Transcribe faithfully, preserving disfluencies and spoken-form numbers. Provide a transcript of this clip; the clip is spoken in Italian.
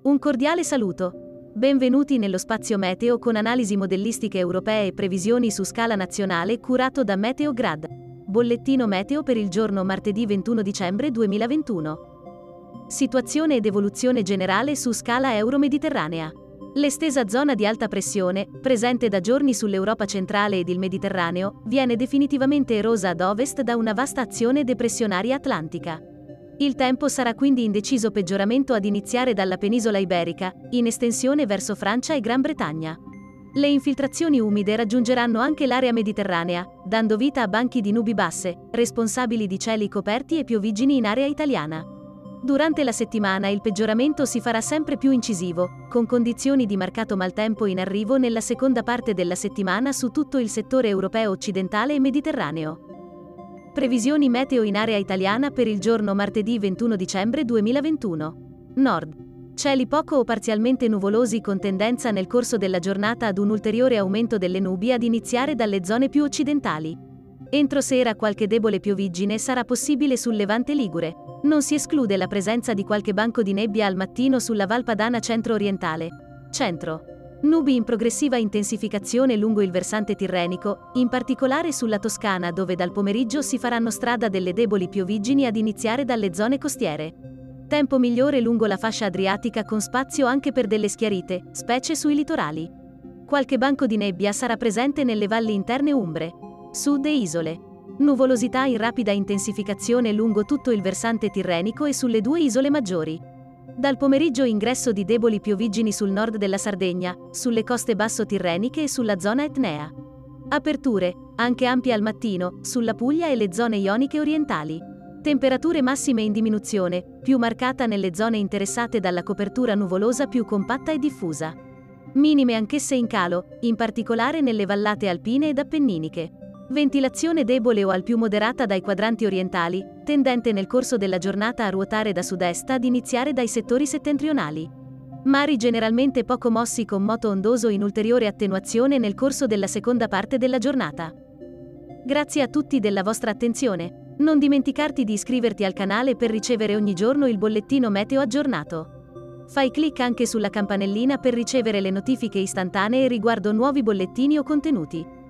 Un cordiale saluto. Benvenuti nello spazio meteo con analisi modellistiche europee e previsioni su scala nazionale curato da Meteograd. Bollettino meteo per il giorno martedì ventuno dicembre duemilaventuno. Situazione ed evoluzione generale su scala euro-mediterranea. L'estesa zona di alta pressione, presente da giorni sull'Europa centrale ed il Mediterraneo, viene definitivamente erosa ad ovest da una vasta azione depressionaria atlantica. Il tempo sarà quindi in deciso peggioramento ad iniziare dalla penisola iberica, in estensione verso Francia e Gran Bretagna. Le infiltrazioni umide raggiungeranno anche l'area mediterranea, dando vita a banchi di nubi basse, responsabili di cieli coperti e piovigini in area italiana. Durante la settimana il peggioramento si farà sempre più incisivo, con condizioni di marcato maltempo in arrivo nella seconda parte della settimana su tutto il settore europeo occidentale e mediterraneo. Previsioni meteo in area italiana per il giorno martedì ventuno dicembre duemilaventuno. Nord. Cieli poco o parzialmente nuvolosi con tendenza nel corso della giornata ad un ulteriore aumento delle nubi ad iniziare dalle zone più occidentali. Entro sera qualche debole pioviggine sarà possibile sul Levante ligure. Non si esclude la presenza di qualche banco di nebbia al mattino sulla Val Padana centro-orientale. Centro. Nubi in progressiva intensificazione lungo il versante tirrenico, in particolare sulla Toscana dove dal pomeriggio si faranno strada delle deboli pioviggini ad iniziare dalle zone costiere. Tempo migliore lungo la fascia adriatica con spazio anche per delle schiarite, specie sui litorali. Qualche banco di nebbia sarà presente nelle valli interne umbre, sud e isole. Nuvolosità in rapida intensificazione lungo tutto il versante tirrenico e sulle due isole maggiori. Dal pomeriggio ingresso di deboli pioviggini sul nord della Sardegna, sulle coste basso-tirreniche e sulla zona etnea. Aperture, anche ampie al mattino, sulla Puglia e le zone ioniche orientali. Temperature massime in diminuzione, più marcata nelle zone interessate dalla copertura nuvolosa più compatta e diffusa. Minime anch'esse in calo, in particolare nelle vallate alpine ed appenniniche. Ventilazione debole o al più moderata dai quadranti orientali, tendente nel corso della giornata a ruotare da sud-est ad iniziare dai settori settentrionali. Mari generalmente poco mossi con moto ondoso in ulteriore attenuazione nel corso della seconda parte della giornata. Grazie a tutti della vostra attenzione. Non dimenticarti di iscriverti al canale per ricevere ogni giorno il bollettino meteo aggiornato. Fai clic anche sulla campanellina per ricevere le notifiche istantanee riguardo nuovi bollettini o contenuti.